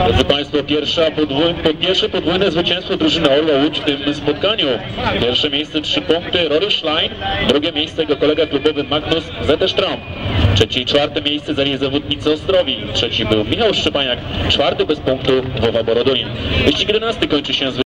Drodzy Państwo, pierwsze podwójne zwycięstwo drużyny Orła Łódź w tym spotkaniu. Pierwsze miejsce 3 punkty Rory Schlein, drugie miejsce jego kolega klubowy Magnus Zetterstrom. Trzecie i czwarte miejsce zajęli zawodnicy Ostrowi. Trzeci był Michał Szczepaniak, czwarty bez punktu Wowa Borodulin. Wyścig 11 kończy się